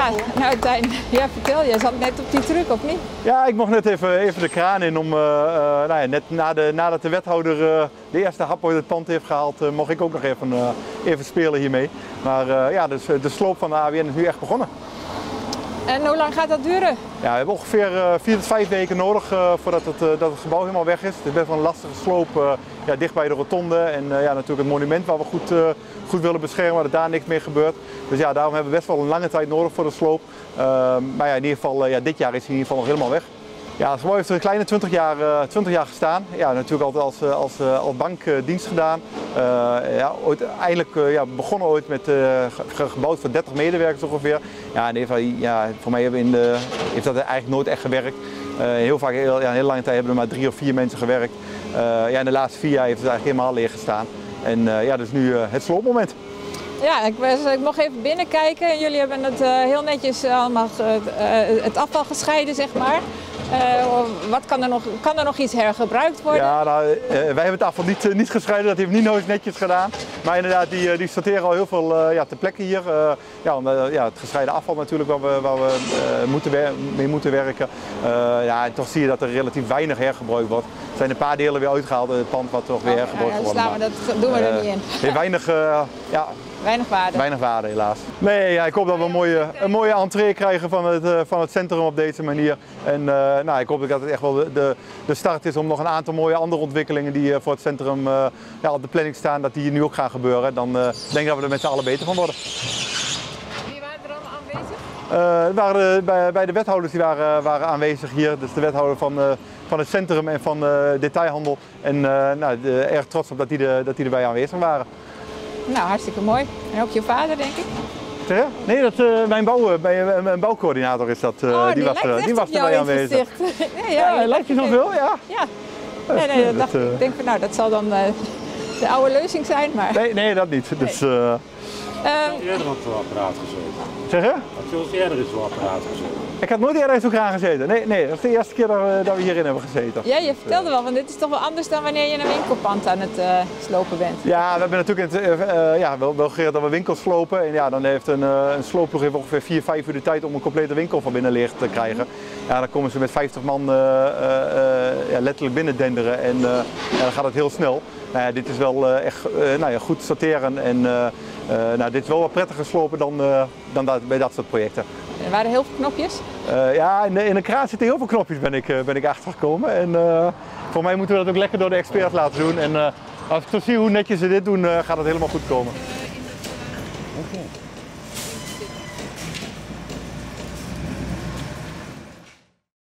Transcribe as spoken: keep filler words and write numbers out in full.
Ja, nou uiteindelijk, ja, vertel, jij zat net op die truck, of niet? Ja, ik mocht net even, even de kraan in om, uh, uh, nou ja, net na de, nadat de wethouder uh, de eerste hap uit het pand heeft gehaald, uh, mocht ik ook nog even, uh, even spelen hiermee. Maar uh, ja, dus de sloop van de A W N is nu echt begonnen. En hoe lang gaat dat duren? Ja, we hebben ongeveer uh, vier tot vijf weken nodig uh, voordat het, uh, dat het gebouw helemaal weg is. Het is best wel een lastige sloop, uh, ja, dicht bij de rotonde en uh, ja, natuurlijk het monument waar we goed, uh, goed willen beschermen, dat daar niks meer gebeurt. Dus ja, daarom hebben we best wel een lange tijd nodig voor de sloop. Uh, maar ja, in ieder geval, uh, ja, dit jaar is hij in ieder geval nog helemaal weg. Ja, het gebouw heeft er een kleine twintig jaar, uh, twintig jaar gestaan. Ja, natuurlijk altijd als, als, als bank uh, dienst gedaan. Uh, ja, ooit, eigenlijk uh, ja, begonnen ooit met uh, ge gebouwd voor dertig medewerkers ongeveer. Ja, in ieder geval, ja, voor mij hebben we in de, heeft dat eigenlijk nooit echt gewerkt. Uh, heel vaak, heel, ja, een hele lange tijd hebben er maar drie of vier mensen gewerkt. Uh, ja, in de laatste vier jaar heeft het eigenlijk helemaal leeg gestaan. En uh, ja, dus nu uh, het sloopmoment. Ja, ik, ik mocht even binnenkijken. Jullie hebben het uh, heel netjes allemaal uh, het afval gescheiden, zeg maar. Uh, wat kan er nog, kan er nog iets hergebruikt worden? Ja, nou, uh, wij hebben het afval niet, uh, niet gescheiden, dat heeft niet nooit netjes gedaan. Maar inderdaad, die, uh, die sorteren al heel veel uh, ja, ter plekke hier. Uh, ja, om, uh, ja, het gescheiden afval natuurlijk waar we, waar we uh, moeten mee moeten werken. Uh, ja, en toch zie je dat er relatief weinig hergebruikt wordt. Er zijn een paar delen weer uitgehaald in het pand wat toch weer oh, hergebruikt ja, ja, wordt. Maar dat doen we er uh, niet in. Heeft weinig, uh, ja, weinig waarde. Weinig waarde helaas. Nee, ja, ik hoop dat we een mooie, een mooie entree krijgen van het, uh, van het centrum op deze manier. En uh, nou, ik hoop dat het echt wel de, de, de start is om nog een aantal mooie andere ontwikkelingen die uh, voor het centrum uh, ja, op de planning staan, dat die hier nu ook gaan gebeuren. Dan uh, denk ik dat we er met z'n allen beter van worden. Wie waren er allemaal aanwezig? Uh, waren, bij, bij de wethouders die waren, waren aanwezig hier. Dus de wethouder van, uh, van het centrum en van uh, detailhandel. En uh, nou, de, erg trots op dat die, de, dat die erbij aanwezig waren. Nou, hartstikke mooi. En ook je vader, denk ik? Ja? Nee, dat, uh, mijn, bouw, mijn, mijn bouwcoördinator is dat. Uh, oh, die, die was, uh, die was erbij aanwezig. nee, ja, ja, lijkt je zoveel? Ja. ja. Nee, nee, dat dacht ik. Ik denk van, nou, dat zal dan uh, de oude leuzing zijn, maar... Nee, nee dat niet. Nee. Dus, uh... Heb je eerder op zo'n apparaat gezeten? Zeg je? Heb je eens eerder in zo'n apparaat gezeten? Ik had nooit eerder in zo'n kraan gezeten. Nee, nee, dat is de eerste keer dat we, dat we hierin hebben gezeten. Ja, je vertelde wel, want dit is toch wel anders dan wanneer je een winkelpand aan het uh, slopen bent. Ja, we hebben natuurlijk in het, uh, ja, wel, wel geleerd dat we winkels slopen. En ja, dan heeft een, uh, een sloopploeg heeft ongeveer vier, vijf uur de tijd om een complete winkel van binnen leeg te krijgen. Ja, dan komen ze met vijftig man uh, uh, uh, ja, letterlijk binnen denderen en uh, ja, dan gaat het heel snel. Nou ja, dit is wel uh, echt uh, nou ja, goed sorteren en uh, uh, nou, dit is wel wat prettiger slopen dan, uh, dan dat, bij dat soort projecten. Er waren heel veel knopjes? Uh, ja, in de, in de kraan zitten heel veel knopjes, ben ik, uh, ben ik achtergekomen. En uh, voor mij moeten we dat ook lekker door de experts laten doen. En uh, als ik zo zie hoe netjes ze dit doen, uh, gaat het helemaal goed komen. Okay.